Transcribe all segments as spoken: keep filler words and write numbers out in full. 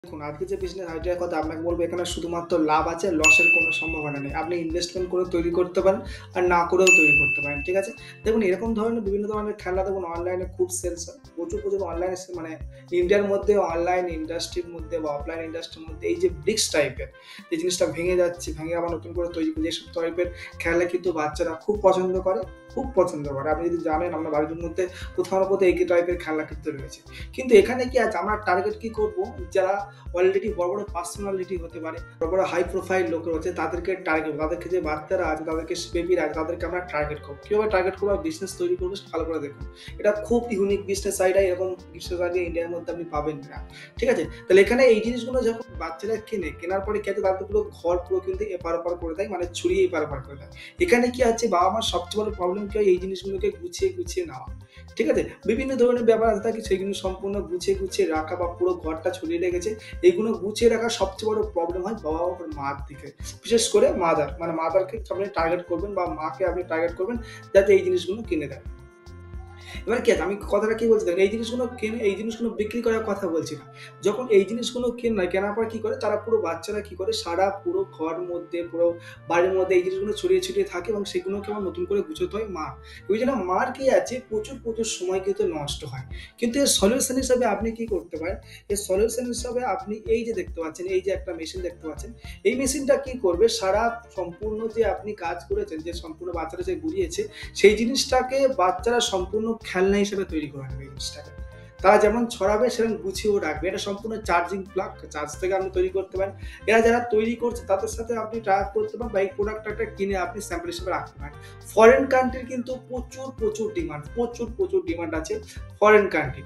দেখুন, আজকে যে বিজনেস আইডিয়ার কথা আপনাকে বলবো, এখানে শুধুমাত্র লাভ আছে, লসের কোনো সম্ভাবনা নেই। আপনি ইনভেস্টমেন্ট করে তৈরি করতে পারেন আর না করেও তৈরি করতে পারেন। ঠিক আছে? দেখুন, এরকম ধরনের বিভিন্ন ধরনের খেলনা দেখুন অনলাইনে খুব সেলস হয়। প্রচুর, প্রচুর অনলাইনে সে মানে ইন্ডিয়ার মধ্যে অনলাইন ইন্ডাস্ট্রির মধ্যে বা অফলাইন ইন্ডাস্ট্রির মধ্যে এই যে ব্রিক্স টাইপের যে জিনিসটা ভেঙে যাচ্ছে, ভেঙে আবার নতুন করে তৈরি করে যেসব টাইপের খেলনা কিন্তু বাচ্চারা খুব পছন্দ করে, খুব পছন্দ করে। আপনি যদি জানেন আপনার বাড়ির মধ্যে কোথাও না কোথাও এই টাইপের খেলনা কিন্তু রয়েছে। কিন্তু এখানে কি আছে, আমরা টার্গেট কি করব, যারা অলরেডি বড়, বড় পার্সোনালিটি হতে পারে, বড়, বড় হাই প্রোফাইল লোক রয়েছে তাদেরকে টার্গেট, তাদেরকে যে বাচ্চারা আছে, তাদেরকে বেবিরা আছে, তাদেরকে আমরা টার্গেট করব। কিভাবে টার্গেট করব, বিজনেস তৈরি করবো ভালো করে দেখুন। এটা খুব ইউনিক বিজনেস আইডিয়া, এরকম বিজনেস আইডিয়া ইন্ডিয়ার মধ্যে আপনি পাবেন না। ঠিক আছে? তাহলে এখানে এই জিনিসগুলো যখন বাচ্চারা কেনে, কেনার পরে খেতে তাদের পুরো ঘর পুরো কিন্তু এপার ওপার করে দেয়, মানে ছড়িয়ে এপার ওপার করে দেয়। এখানে কি আছে, বাবা মার সবচেয়ে বড় প্রবলেম কি হয়, এই জিনিসগুলোকে গুছিয়ে গুছিয়ে নেওয়া। ঠিক আছে? বিভিন্ন ধরনের ব্যাপার আছে থাকে, সেগুলো সম্পূর্ণ গুছিয়ে গুছিয়ে রাখা বা পুরো ঘরটা ছড়িয়ে রেখেছে, এগুলো গুছিয়ে রাখার সবচেয়ে বড় প্রবলেম হয় বাবা বা মার দিকে। বিশেষ করে মাদার, মানে মাদারকে আপনি টার্গেট করবেন বা মাকে আপনি টার্গেট করবেন যাতে এই জিনিসগুলো কিনে দেয়। এবার কি আছে, আমি কথাটা কি বলছি দেখেন, এই জিনিসগুলো কেনে, এই জিনিসগুলো বিক্রি করার কথা বলছি না। যখন এই জিনিসগুলো কেনে, কেনার পর কি করে তারা, পুরো বাচ্চারা কি করে সারা পুরো ঘর মধ্যে, পুরো বাড়ির মধ্যে এই জিনিসগুলো ছড়িয়ে ছিটিয়ে থাকে এবং সেগুলোকে আবার নতুন করে গুছোতে হয় মা। ওই জন্য মার কি আছে, প্রচুর প্রচুর সময় কিন্তু নষ্ট হয়। কিন্তু এর সলিউশন হিসাবে আপনি কি করতে পারেন, এর সলিউশন হিসাবে আপনি এই যে দেখতে পাচ্ছেন, এই যে একটা মেশিন দেখতে পাচ্ছেন, এই মেশিনটা কি করবে, সারা সম্পূর্ণ যে আপনি কাজ করেছেন, যে সম্পূর্ণ বাচ্চারা যে ঘুরিয়েছে, সেই জিনিসটাকে বাচ্চারা সম্পূর্ণ খেলনা হিসেবে তৈরি করে নেবে। এই জিনিসটাকে তারা যেমন ছড়াবে সেরকম গুছিয়েও রাখবে। এটা সম্পূর্ণ চার্জিং প্লাগ, চার্জ থেকে আপনি তৈরি করতে পারেন। এরা যারা তৈরি করছে তাদের সাথে আপনি ট্রাই করতে পারেন বা এই প্রোডাক্টটা কিনে আপনি স্যাম্পল হিসেবে রাখতে পারেন। ফরেন কান্ট্রির কিন্তু প্রচুর প্রচুর ডিমান্ড, প্রচুর প্রচুর ডিমান্ড আছে ফরেন কান্ট্রি।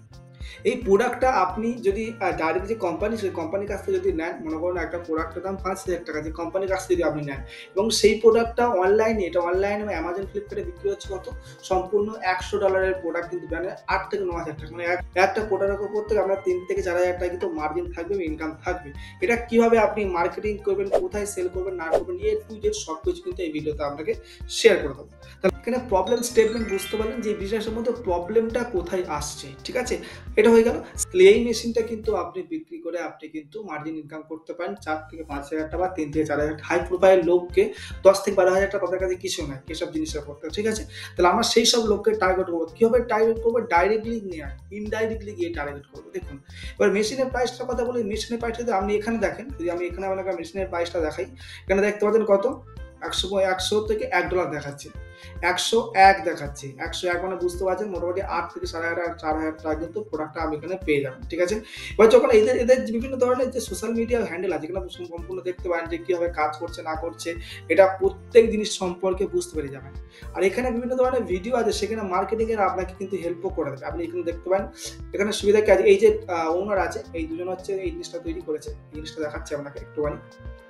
এই প্রোডাক্টটা আপনি যদি ডাইরেক্ট যে কোম্পানি, সেই কোম্পানির কাছ থেকে যদি নেন, মনে করুন একটা প্রোডাক্টের দাম পাঁচ হাজার টাকা, যে কোম্পানির কাছ থেকে যদি আপনি নেন এবং সেই প্রোডাক্টটা অনলাইনে, এটা অনলাইনে অ্যামাজন ফ্লিপকার্টে বিক্রি হচ্ছে কত, সম্পূর্ণ একশো ডলারের প্রোডাক্ট কিন্তু মানে আট থেকে ন হাজার টাকা, মানে একটা প্রোডাক্টের উপর থেকে আপনার তিন থেকে চার হাজার টাকা কিন্তু মার্জিন থাকবে, ইনকাম থাকবে। এটা কিভাবে আপনি মার্কেটিং করবেন, কোথায় সেল করবেন না করবেন, এ টু জেড সব কিছু কিন্তু এই ভিডিওতে আপনাকে শেয়ার করে দেবো। তাহলে এখানে প্রবলেম স্টেটমেন্ট বুঝতে পারলেন যে বিজনেসের মধ্যে প্রবলেমটা কোথায় আসছে। ঠিক আছে? এটা হয়ে গেল। এই মেশিনটা কিন্তু আপনি বিক্রি করে আপনি কিন্তু মার্জিন ইনকাম করতে পারেন চার থেকে পাঁচ হাজার টাকা বা তিন থেকে চার হাজার টাকা। হাই প্রোফাইল লোককে দশ থেকে বারো হাজার টাকা তাদের কাছে কিছু নয় এসব জিনিসটা করতে। ঠিক আছে? তাহলে আমরা সেই সব লোককে টার্গেট করবো। কিভাবে টার্গেট করবো? ডাইরেক্টলি নিয়ে ইনডাইরেক্টলি গিয়ে টার্গেট করবো। দেখুন, এবার মেশিনের প্রাইসটার কথা বলি। মেশিনের প্রাইসটা যদি আপনি এখানে দেখেন, যদি আমি এখানে আপনাকে মেশিনের প্রাইসটা দেখাই, এখানে দেখতে পাচ্ছেন কত, একশো একশো থেকে এক ডলার দেখাচ্ছে, একশো এক দেখাচ্ছে। একশো এক মানে বুঝতে পারছেন মোটামুটি আট থেকে সাড়ে আট চার হাজার টাকা কিন্তু প্রোডাক্টটা আমি এখানে পেয়ে যাবেন। ঠিক আছে? এবার যখন এদের এদের বিভিন্ন ধরনের যে সোশ্যাল মিডিয়া হ্যান্ডেল আছে, এখানে সম্পূর্ণ দেখতে পারেন যে কিভাবে কাজ করছে না করছে, এটা প্রত্যেক জিনিস সম্পর্কে বুঝতে পেরে যাবেন। আর এখানে বিভিন্ন ধরনের ভিডিও আছে, সেখানে মার্কেটিং এর আপনাকে কিন্তু হেল্পও করে দেবে। আপনি এখানে দেখতে পারেন, এখানে সুবিধা কি আছে, এই যে ওনার আছে, এই দুজন হচ্ছে এই জিনিসটা তৈরি করেছে, এই জিনিসটা দেখাচ্ছে আপনাকে একটুখানি,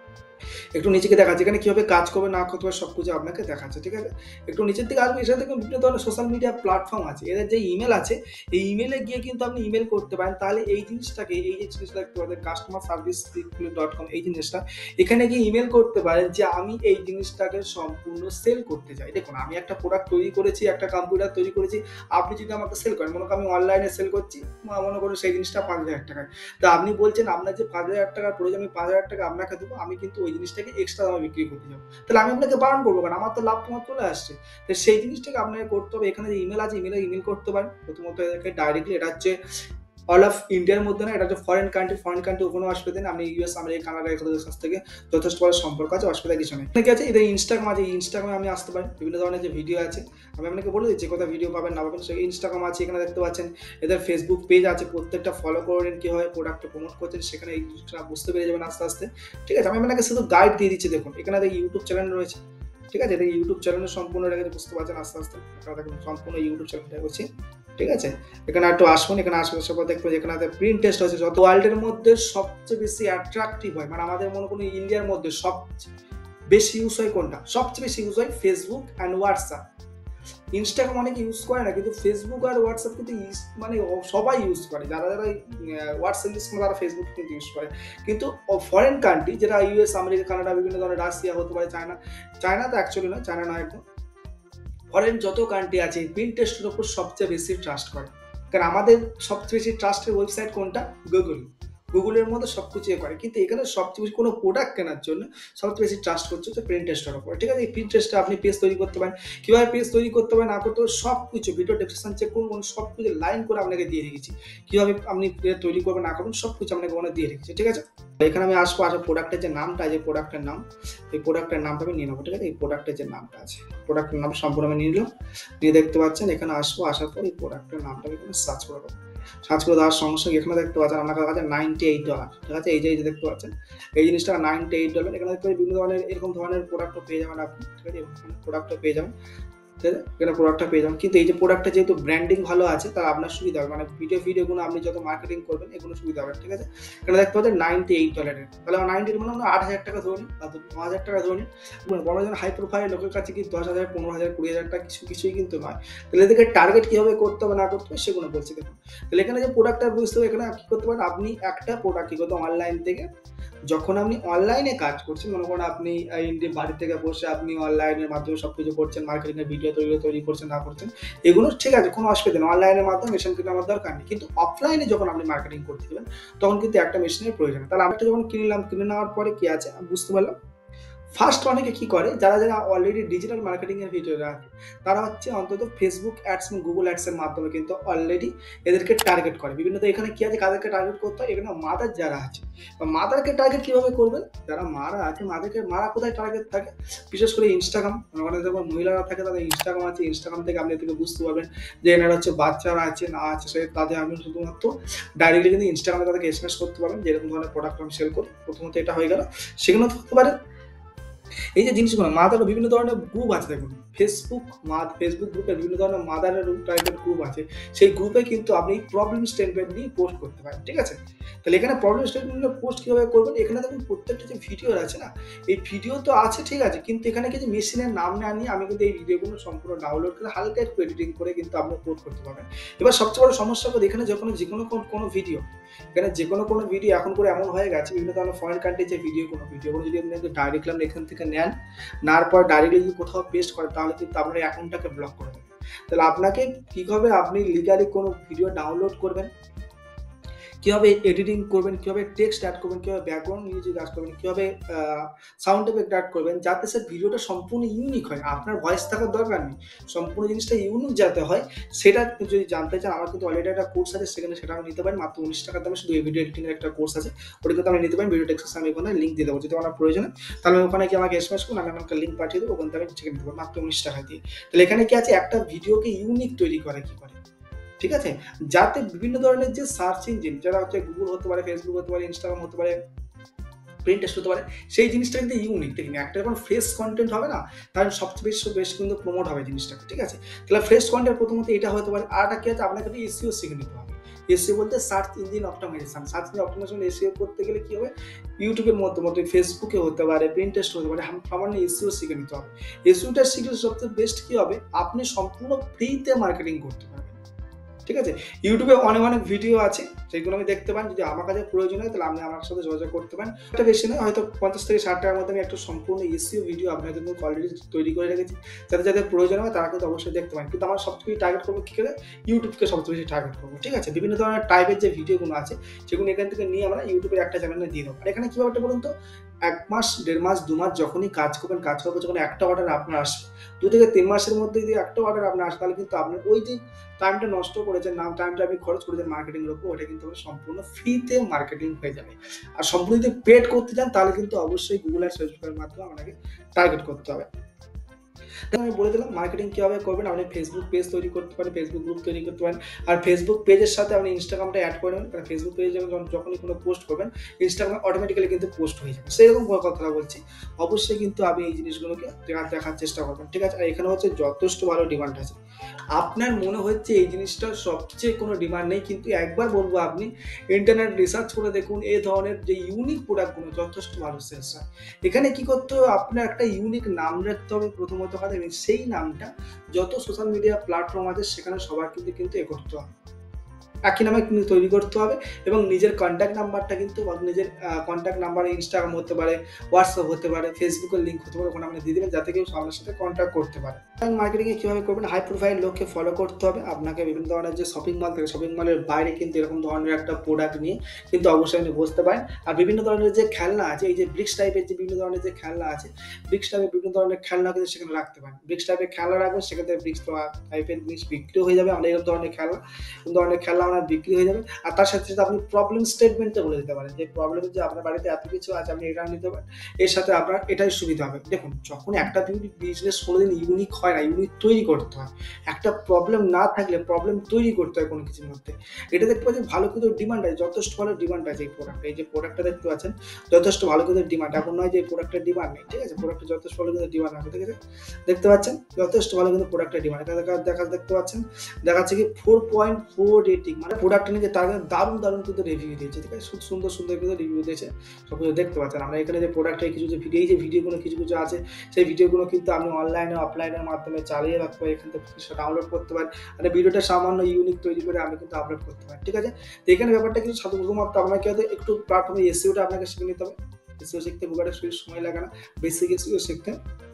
একটু নিচেকে দেখাচ্ছে, এখানে কিভাবে কাজ করবে না করতে হবে সবকিছু আপনাকে দেখাচ্ছে। ঠিক আছে? একটু নিচের দিকে আসবে, এখানে দেখুন বিভিন্ন ধরনের সোশ্যাল মিডিয়া প্ল্যাটফর্ম আছে। এদের যে ইমেল আছে, এই ইমেলে গিয়ে কিন্তু আপনি ইমেল করতে পারেন। তাহলে এই জিনিসটাকে, এই যে জিনিসটা দেখতে পাবেন কাস্টমার সার্ভিস ডট কম, এই জিনিসটা এখানে গিয়ে ইমেল করতে পারেন যে আমি এই জিনিসটাকে সম্পূর্ণ সেল করতে চাই। দেখুন, আমি একটা প্রোডাক্ট তৈরি করেছি, একটা কম্পিউটার তৈরি করেছি, আপনি যদি আমাকে সেল করেন, মনে করেন আমি অনলাইনে সেল করছি, মনে করুন সেই জিনিসটা পাঁচ হাজার টাকায়, তা আপনি বলছেন আপনার যে পাঁচ হাজার টাকার প্রয়োজন, আমি পাঁচ হাজার টাকা আপনাকে দেবো, আমি কিন্তু ওই জিনিসটাকে এক্সট্রা দামে বিক্রি করতে যাবো। তাহলে আমি আপনাকে বারণ করবো কেন, আমার তো লাভ তোমার চলে আসছে। তো সেই জিনিসটাকে আপনাকে করতে হবে। এখানে যে ইমেল আছে, ইমেলে ইমেল করতে পারেন। প্রথমত এদেরকে ডাইরেক্টলি, এটা হচ্ছে অল অফ ইন্ডিয়ার মধ্যে না, এটা হচ্ছে ফরেন কান্ট্রি। ফরেন কান্ট্রি কোনো অসুবিধা নেই, আপনি ইউএস, আমেরিকা, কানাডা এগুলোর কাছ থেকে যথেষ্ট বড় সম্পর্ক আছে, অসুবিধা কিছু নেই। ঠিক আছে? এদের ইনস্টাগ্রাম আছে, ইনস্টাগ্রামে আমি আসতে পারেন, বিভিন্ন ধরনের যে ভিডিও আছে আমি আপনাকে বলে দিচ্ছি, কোথায় ভিডিও পাবেন না পাবেন। সেই ইনস্টাগ্রাম আছে, এখানে দেখতে পাচ্ছেন এদের ফেসবুক পেজ আছে, প্রত্যেকটা ফলো করে নিন, কীভাবে প্রোডাক্টটা প্রমোট করছেন, সেখানে এই জিনিসটা বুঝতে পেরে যাবেন আস্তে আস্তে। ঠিক আছে? আমি আপনাকে শুধু গাইড দিয়ে দিচ্ছি। দেখুন, এখানে ইউটিউব চ্যানেল রয়েছে। ঠিক আছে? এটা ইউটিউব চ্যানেলের সম্পূর্ণ রেখেছে, বুঝতে পারছেন আস্তে আস্তে। আপনারা দেখুন সম্পূর্ণ ইউটিউব চ্যানেলটা করছি। ঠিক আছে? এখানে একটু আসুন, এখানে আসলে সব দেখবো যেখানে প্রিন্ট টেস্ট হচ্ছে, যত ওয়ার্ল্ডের মধ্যে সবচেয়ে বেশি অ্যাট্রাকটিভ হয়, মানে আমাদের মনে করুন ইন্ডিয়ার মধ্যে সবচেয়ে বেশি ইউজ হয় কোনটা, সবচেয়ে বেশি ইউজ হয় ফেসবুক অ্যান্ড হোয়াটসঅ্যাপ। ইনস্টাগ্রাম অনেকে ইউজ করে না, কিন্তু ফেসবুক আর হোয়াটসঅ্যাপ কিন্তু মানে সবাই ইউজ করে। যারা যারা হোয়াটসঅ্যাপ ইউজ করে তারা ফেসবুক কিন্তু ইউজ করে। কিন্তু ফরেন কান্ট্রি, যেটা ইউএস, আমেরিকা, কানাডা, বিভিন্ন ধরনের রাশিয়া হতে পারে, চায়না, চায়না তো অ্যাকচুয়ালি নয়, চায়না নয় একদম, ফরেন যত কান্ট্রি আছে পিন্টারেস্টের উপর সবচেয়ে বেশি ট্রাস্ট করে। কারণ আমাদের সবচেয়ে বেশি ট্রাস্টের ওয়েবসাইট কোনটা? গুগল। গুগলের মধ্যে সবকিছু এ করে। কিন্তু এখানে সবচেয়ে বেশি কোনো প্রোডাক্ট কেনার জন্য সবচেয়ে বেশি ট্রাস্ট করছে হচ্ছে Pinterest-এর উপর। ঠিক আছে? এই Pinterest-এ আপনি পেজ তৈরি করতে পারেন। কিভাবে পেজ তৈরি করতে হবে না করতে হবে সবকিছু ভিডিও ডেসক্রিপশন চেক করুন, সবকিছু লাইন করে আপনাকে দিয়ে রেখেছি। কিভাবে আপনি পেজ তৈরি করবেন না করবেন সবকিছু আপনাকে ওখানে দিয়ে রেখেছি। ঠিক আছে? এখানে আমি আসবো, আসার প্রোডাক্টের যে নামটা, যে প্রোডাক্টের নাম, এই প্রোডাক্টের নামটা আমি নিয়ে নেবো। ঠিক আছে? এই প্রোডাক্টের যে নামটা আছে, প্রোডাক্টের নাম সম্পূর্ণ আমি নিয়ে নিলাম। নিয়ে দেখতে পাচ্ছেন এখানে আসবো, আসার পর এই প্রোডাক্টের নামটা আমি এখানে সার্চ করে দেবো। সার্চ করে দেওয়ার সঙ্গে, সঙ্গে এখানে দেখতে পাচ্ছেন আপনার কাছে নাইনটি এইট ডলার। ঠিক আছে? এই যে, এই যে দেখতে পাচ্ছেন এই জিনিসটা নাইনটি এইট ডলার। এখানে দেখতে বিভিন্ন ধরনের এরকম ধরনের প্রোডাক্টও পেয়ে যাবেন আপনি। ঠিক আছে? এরকম প্রোডাক্টও পেয়ে যাবেন। ঠিক আছে? এখানে প্রোডাক্টটা পেয়ে যাবেন। কিন্তু এই যে প্রোডাক্টটা যেহেতু ব্র্যান্ডিং ভালো আছে তাহলে আপনার সুবিধা হবে। মানে ভিডিও ফিডিওগুলো আপনি যত মার্কেটিং করবেন এগুলো সুবিধা হবে। ঠিক আছে? এখানে দেখতে পাচ্ছেন নাইনটি এইট ডলারের। তাহলে নাইনটি মানে আমরা আট হাজার টাকা ধরে নিই বা ন হাজার টাকা ধরে নিই। বড় জন হাই প্রোফাইল লোকের কাছে কি দশ হাজার, পনেরো হাজার, কুড়ি হাজার টাকা কিছু কিছুই কিন্তু নয়। তাহলে এদেরকে টার্গেট কিভাবে করতে হবে না করতে হবে সেগুলো বলছি দেখুন। তাহলে এখানে যে প্রোডাক্টটা বুঝতে হবে এখানে কি করতে পারেন আপনি একটা প্রোডাক্ট কি করতে অনলাইন থেকে যখন আপনি অনলাইনে কাজ করছেন, মনে করেন আপনি এই বাড়ি থেকে বসে আপনি অনলাইনের মাধ্যমে সবকিছু করছেন, মার্কেটিং এর ভিডিও তৈরি তৈরি করছেন না করছেন, এগুলো ঠিক আছে, কোনো অসুবিধা নেই। অনলাইনের মাধ্যমে মেশিন কেনার আমার দরকার নেই। কিন্তু অফলাইনে যখন আপনি মার্কেটিং করতে যাবেন তখন কিন্তু একটা মেশিনের প্রয়োজন। তাহলে আমি একটা যখন কিনে নিলাম, কিনে নেওয়ার পরে কি আছে আমি বুঝতে পারলাম। ফার্স্ট অনেকে কি করে যারা, যারা অলরেডি ডিজিটাল মার্কেটিং এর ভিডিওতে আছে তারা হচ্ছে অন্তত ফেসবুক অ্যাডস এবং গুগল অ্যাডস এর মাধ্যমে কিন্তু অলরেডি এদেরকে টার্গেট করে। বিভিন্ন তো এখানে কি আছে কাদেরকে টার্গেট করতে হয়, এখানে মাদার যারা আছে মাদারকে টার্গেট কিভাবে করবেন, যারা মারা আছে মাদেরকে, মারা কোথায় টার্গেট থাকে বিশেষ করে ইনস্টাগ্রাম। মানে যখন মহিলারা থাকে তাদের ইনস্টাগ্রাম আছে, ইনস্টাগ্রাম থেকে আপনি থেকে বুঝতে পারবেন যে এনারা হচ্ছে বাচ্চারা আছে না আছে, সে তাদের আমি শুধুমাত্র ডাইরেক্টলি কিন্তু ইনস্টাগ্রামে তাদেরকে এসএমএস করতে পারবেন যেরকম ধরনের প্রোডাক্ট আমি সেল করি। প্রথমত এটা হয়ে গেল। সেখানে হতে পারে এই যে জিনিসগুলো মাদার বিভিন্ন ধরনের গ্রুপ আছে দেখুন, ফেসবুক মাদ ফেসবুক গ্রুপে বিভিন্ন ধরনের মাদারের টাইপের গ্রুপ আছে। সেই গ্রুপে কিন্তু আপনি প্রবলেম স্টেটমেন্ট নিয়ে পোস্ট করতে পারেন। ঠিক আছে? তাহলে এখানে প্রবলেম স্টেটমেন্টে পোস্ট কিভাবে করবেন, এখানে দেখুন প্রত্যেকটা যে ভিডিও আছে না, এই ভিডিও তো আছে ঠিক আছে, কিন্তু এখানে কিছু মেশিনের নাম না নিয়ে আমি কিন্তু এই ভিডিওগুলো সম্পূর্ণ ডাউনলোড করে হালকা একটু এডিটিং করে কিন্তু আপনি পোস্ট করতে পারবেন। এবার সবচেয়ে বড় সমস্যা হলো এখানে যখন যে কোনো কোনো ভিডিও এখানে যে কোনো কোনো ভিডিও এখন করে এমন হয়ে গেছে বিভিন্ন ধরনের ফরেন কান্ট্রির যে ভিডিও কোনো ভিডিওগুলো যদি আপনি ডাইরেক্টলি এখান থেকে নেন, নেওয়ার পর ডাইরেক্টলি যদি কোথাও পেস্ট করেন তাহলে কিন্তু আপনার অ্যাকাউন্টটাকে ব্লক করে দেবে। তাহলে আপনাকে কিভাবে আপনি লিগালি কোনো ভিডিও ডাউনলোড করবেন, কিভাবে এডিটিং করবেন, কিভাবে টেক্সট অ্যাড করবেন, কিভাবে ব্যাকগ্রাউন্ড মিউজিক অ্যাড করবেন, কিভাবে সাউন্ড এফেক্ট অ্যাড করবেন যাতে সে ভিডিওটা সম্পূর্ণ ইউনিক হয়। আপনার ভয়েস থাকার দরকার নেই, সম্পূর্ণ জিনিসটা ইউনিক যাতে হয় সেটা যদি জানতে চান আমার কিন্তু অলরেডি একটা কোর্স আছে, সেখানে সেটা আমি নিতে পারেন মাত্র উনিশ টাকার দামে। শুধু এই ভিডিও এডিটিং এর একটা কোর্স আছে, ওটা কিন্তু আপনি নিতে পারেন। ভিডিও ডেসক্রিপশনে আমি ওখানে লিঙ্ক দিয়ে দেবো, যদি আমার প্রয়োজন হয় তাহলে ওখানে কি আমাকে এসএমএস করুন, আমি আপনাকে লিঙ্ক পাঠিয়ে দেবো, ওখান থেকে আমি চেক নিতে পারবো মাত্র উনিশ টাকা দিয়ে। তাহলে এখানে কি আছে একটা ভিডিওকে ইউনিক তৈরি করে কি করে, ঠিক আছে, যাতে বিভিন্ন ধরনের যে সার্চ ইঞ্জিন যারা হচ্ছে গুগল হতে পারে, ফেসবুক হতে পারে, ইনস্টাগ্রাম হতে পারে, Pinterest হতে পারে, সেই জিনিসটা কিন্তু ইউনিক। ঠিক আছে? একটা যখন ফ্রেশ কন্টেন্ট হবে না তাহলে সবচেয়ে বেশি বেশি কিন্তু প্রমোট হবে জিনিসটা। ঠিক আছে? তাহলে ফ্রেশ কন্টেন্ট প্রথমত এটা হতে পারে। আর একটা কি আছে আপনাকে একটু এসইও শিখে নিতে হবে। এসইও বলতে search engine optimisation. Search engine optimisation SEO করতে গেলে কি হবে, ইউটিউবের মতো মতো ফেসবুকে হতে পারে, Pinterest হতে পারে, সামান্য এসইও শিখে নিতে হবে। এসইওটা শিখলে সবচেয়ে বেস্ট কি হবে, আপনি সম্পূর্ণ ফ্রিতে মার্কেটিং করতে পারবেন। ঠিক আছে? ইউটিউবে অনেক অনেক ভিডিও আছে, সেগুলো আমি দেখতে পান। যদি আমার কাছে প্রয়োজন হয় তাহলে আপনি আমার সাথে যোগাযোগ করতে পারেন। এটা বেশি নয়, হয়তো পঞ্চাশ থেকে ষাট টাকার মধ্যে আমি একটা সম্পূর্ণ এসইও ভিডিও আপনার জন্য অলরেডি তৈরি করে রেখেছি। যাদের যাদের প্রয়োজন হয় তারা কিন্তু অবশ্যই দেখতে পারেন। কিন্তু আমার সবচেয়ে বেশি টার্গেট করবো কী করে, ইউটিউবকে সবচেয়ে বেশি টার্গেট করবো। ঠিক আছে? বিভিন্ন ধরনের টাইপের যে ভিডিওগুলো আছে সেগুলো এখান থেকে নিয়ে আমরা ইউটিউবের একটা চ্যানেলে দিয়ে দেবো। আর এখানে কী ব্যাপারটা বলুন তো, এক মাস, দেড় মাস, দু মাস যখনই কাজ করবেন, কাজ করবেন যখন একটা অর্ডার আপনার আসবে, দু থেকে তিন মাসের মধ্যে যদি একটা অর্ডার আপনার আসে তাহলে কিন্তু আপনার ওই যে টাইমটা নষ্ট করেছেন, নাম টাইমটা আপনি খরচ করেছেন মার্কেটিং এর উপর, ওটা কিন্তু সম্পূর্ণ ফ্রিতে মার্কেটিং হয়ে যাবে। আর সম্পূর্ণ যদি পেড করতে চান তাহলে কিন্তু অবশ্যই গুগল আর ফেসবুকের মাধ্যমে আপনাকে টার্গেট করতে হবে। আমি বলে দিলাম মার্কেটিং কিভাবে করবেন। আপনি ফেসবুক পেজ তৈরি করতে পারেন, ফেসবুক গ্রুপ তৈরি করতে পারেন। আর ফেসবুক পেজের সাথে আপনি ইনস্টাগ্রামটা অ্যাড করে নেবেন, কারণ ফেসবুক পেজে যখন যখনই কোনো পোস্ট করবেন ইনস্টাগ্রামে অটোমেটিক্যালি কিন্তু পোস্ট হয়ে যাবে। সেরকম কথা বলছি, অবশ্যই কিন্তু আপনি এই জিনিসগুলোকে দেখার চেষ্টা করবেন। ঠিক আছে? আর এখানে হচ্ছে যথেষ্ট ভালো ডিমান্ড আছে। আপনার মনে হচ্ছে এই জিনিসটার সবচেয়ে কোনো ডিমান্ড নেই, কিন্তু একবার বলবো আপনি ইন্টারনেট রিসার্চ করে দেখুন এই ধরনের যে ইউনিক প্রোডাক্টগুলো যথেষ্ট ভালো সেলস হয়। এখানে কি করতে হবে, আপনার একটা ইউনিক নাম রাখতে হবে প্রথমত কথা, এবং সেই নামটা যত সোশ্যাল মিডিয়া প্ল্যাটফর্ম আছে সেখানে সবার কিন্তু কিন্তু এ করতে হবে। একই নামে কিন্তু তৈরি করতে হবে এবং নিজের কন্ট্যাক্ট নাম্বারটা কিন্তু নিজের কন্ট্যাক্ট নাম্বার ইনস্টাগ্রাম হতে পারে, হোয়াটসঅ্যাপ হতে পারে, ফেসবুকের লিঙ্ক হতে পারে, ওখানে আপনি দিয়ে দেবেন যাতে কেউ আপনার সাথে কন্ট্যাক্ট করতে পারে। মার্কেটিংয়ে কীভাবে করবেন, হাই প্রোফাইল লোককে ফলো করতে হবে। আপনাকে বিভিন্ন ধরনের যে শপিং মল থাকে, শপিং মলের বাইরে কিন্তু এরকম ধরনের একটা প্রোডাক্ট নিয়ে কিন্তু অবশ্যই আপনি বসতে পারেন। আর বিভিন্ন ধরনের যে খেলনা আছে, এই যে ব্রিক্স টাইপের যে বিভিন্ন ধরনের যে খেলনা আছে, ব্রিক্স টাইপের বিভিন্ন ধরনের খেলনা কিন্তু সেখানে রাখতে পারেন। ব্রিক্স টাইপের খেলনা রাখবেন, সেখান থেকে ব্রিক্স টাইপের জিনিস বিক্রি হয়ে যাবে। অনেক ধরনের খেলনা ধরনের খেলনা আপনার বিক্রি হয়ে যাবে। আর তার সাথে সাথে আপনি প্রবলেম স্টেটমেন্টটা বলে দিতে পারেন যে প্রবলেম যে আপনার বাড়িতে এত কিছু আছে, আপনি এটা নিতে পারেন, এর সাথে আপনার এটাই সুবিধা হবে। দেখুন, যখন একটা বিজনেস কোনোদিন ইউনিক হয় না, ইউনিক তৈরি করতে হয়। একটা প্রবলেম না থাকলে প্রবলেম তৈরি করতে হয় কোনো কিছুর মধ্যে। এটা দেখতে পাচ্ছেন ভালো কিন্তু ডিমান্ড আছে, যথেষ্ট ভালো ডিমান্ড আছে এই প্রোডাক্টে। এই যে প্রোডাক্টটা দেখতে পাচ্ছেন যথেষ্ট ভালো কিন্তু ডিমান্ড, এমন নয় যে প্রোডাক্টের ডিমান্ড নেই, ঠিক আছে? প্রোডাক্টের যথেষ্ট ভালো কিন্তু ডিমান্ড আছে, ঠিক আছে? দেখতে পাচ্ছেন যথেষ্ট ভালো কিন্তু প্রোডাক্টের ডিমান্ড দেখা দেখা দেখতে পাচ্ছেন দেখাচ্ছে কি ফোর পয়েন্ট ফোর রেটিং, মানে প্রোডাক্টটা নিয়ে তারা দারুণ দারুণ কিন্তু রিভিউ দিয়েছে, ঠিক আছে? সুন্দর সুন্দর কিন্তু রিভিউ দিয়েছে, সব কিছু দেখতে পাচ্ছেন। আমরা এখানে যে প্রোডাক্টের কিছু যে ভিডিও, এই যে ভিডিওগুলো কিছু কিছু আছে, সেই ভিডিওগুলো কিন্তু আপনি অনলাইনে অফলাইনের মাধ্যমে চালিয়ে রাখতে পারেন, এখান থেকে কিছু ডাউনলোড করতে পারেন। মানে ভিডিওটা সামান্য ইউনিক তৈরি করে আমি কিন্তু আপলোড করতে পারি, ঠিক আছে? তো এখানে ব্যাপারটা কিন্তু শুধুমাত্র আপনাকে একটু প্ল্যাটফর্মে এসইওটা আপনাকে শিখে নিতে হবে। এসইও শিখতে খুব একটা সময় লাগে না, বেসিক এসইও শিখতে।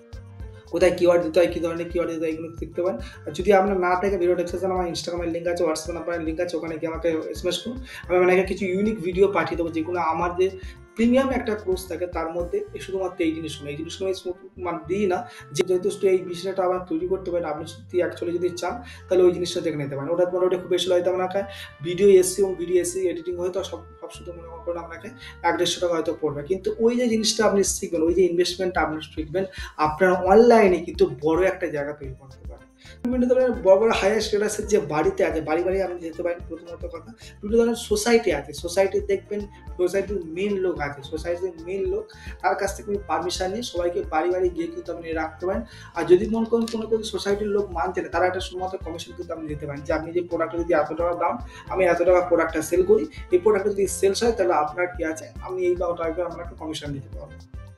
কোথায় কিওয়ার্ড দিতে হয়, কী ধরনের কিওয়ার্ড দিতে হয়, এগুলো শিখতে পারেন। আর যদি আপনার না থাকে, ভিডিও ডেসক্রিপশনে আমার ইনস্টাগ্রামের লিঙ্ক আছে, হোয়াটসঅ্যাপ নাম্বারের লিঙ্ক আছে, ওখানে গিয়ে আমাকে এসএমএস করুন। আমি আপনাকে কিছু ইউনিক ভিডিও পাঠিয়ে দেবো, যেগুলো আমার যে প্রিমিয়াম একটা কোর্স থাকে তার মধ্যে শুধুমাত্র এই জিনিসগুলো এই জিনিসগুলো মানে দিই না, যে যথেষ্ট এই বিষয়টা আবার তৈরি করতে পারেন। আপনি যদি অ্যাকচুয়ালি যদি চান তাহলে ওই জিনিসটা দেখে নিতে পারেন। ওটা মোটামুটি খুব বেশি হয়তো আপনাকে ভিডিও এসি এবং ভিডিও এসি এডিটিং হয়তো সব সব শুধু মনে করেন আপনাকে এক দেড়শো টাকা হয়তো পড়বে, কিন্তু ওই যে জিনিসটা আপনি শিখবেন, ওই যে ইনভেস্টমেন্টটা আপনি শিখবেন, আপনার অনলাইনে কিন্তু বড় একটা জায়গা তৈরি করতে পারেন। বিভিন্ন ধরনের বড় বড় হায়ার স্ট্যাটাসের যে বাড়িতে আছে, বাড়ি বাড়ি আপনি যেতে পারেন। প্রথমত কথা, বিভিন্ন ধরনের সোসাইটি আছে, সোসাইটি দেখবেন, সোসাইটির মেন লোক আছে, সোসাইটির মেন লোক, তার কাছ থেকে পারমিশন নিয়ে সবাইকে বাড়ি বাড়ি গিয়ে কিন্তু আপনি রাখতে পারেন। আর যদি মনে করেন কোনো কোনো সোসাইটির লোক মানছে না, তারা একটা শুধুমাত্র কমিশন কিন্তু আপনি দিতে পারেন, যে আপনি যে প্রোডাক্টটা যদি এত টাকা দাম, আমি এত টাকা প্রোডাক্টটা সেল করি, এই প্রোডাক্টটা যদি সেলস হয় তাহলে আপনার কি আছে, আমি এই টাইপের আপনাকে কমিশন দিতে পারবো।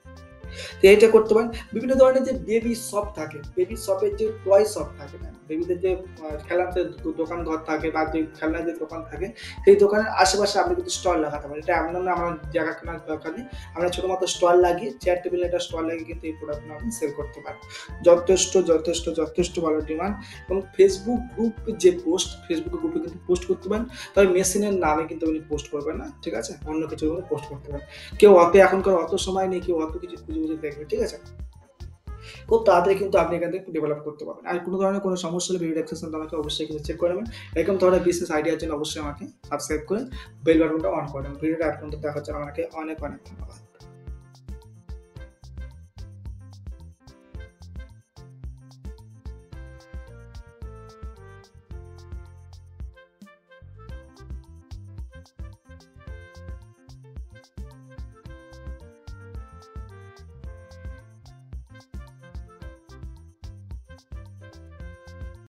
তো এটা করতে পারেন। বিভিন্ন ধরনের যে বেবি শপ থাকে, বেবি শপের যে টয় শপ থাকে না, বেবিদের যে খেলার যে দোকান ঘর থাকে বা যে খেলনার যে দোকান থাকে, সেই দোকানের আশেপাশে আপনি কিন্তু স্টল লাগাতে পারেন। এটা এমন না আমার জায়গা কেনার দরকার নেই, আমরা ছোটোমাত্র স্টল লাগিয়ে চেয়ার টেবিলে একটা স্টল লাগিয়ে কিন্তু এই প্রোডাক্টগুলো আপনি সেল করতে পারেন। যথেষ্ট যথেষ্ট যথেষ্ট ভালো ডিমান্ড। এবং ফেসবুক গ্রুপ যে পোস্ট, ফেসবুক গ্রুপে কিন্তু পোস্ট করতে পারেন, তবে মেশিনের নামে কিন্তু আপনি পোস্ট করবেন না, ঠিক আছে? অন্য কিছু পোস্ট করতে পারেন। কেউ অত এখনকার অত সময় নেই, কেউ অত কিছু খুঁজে খুঁজে দেখবে, ঠিক আছে? খুব তাড়াতাড়ি কিন্তু আপনি এখান থেকে ডেভেলপ করতে পারবেন। আর কোনো ধরনের কোনো সমস্যা হলে ভিডিও ডেসক্রিপশন আমাকে অবশ্যই কিন্তু চেক করে নেবেন। এরকম ধরনের বিজনেস আইডিয়ার জন্য অবশ্যই আমাকে সাবস্ক্রাইব করে বেল বাটনটা অন করে দেবেন। ভিডিওটা এখন দেখার জন্য আমাকে অনেক অনেক ধন্যবাদ।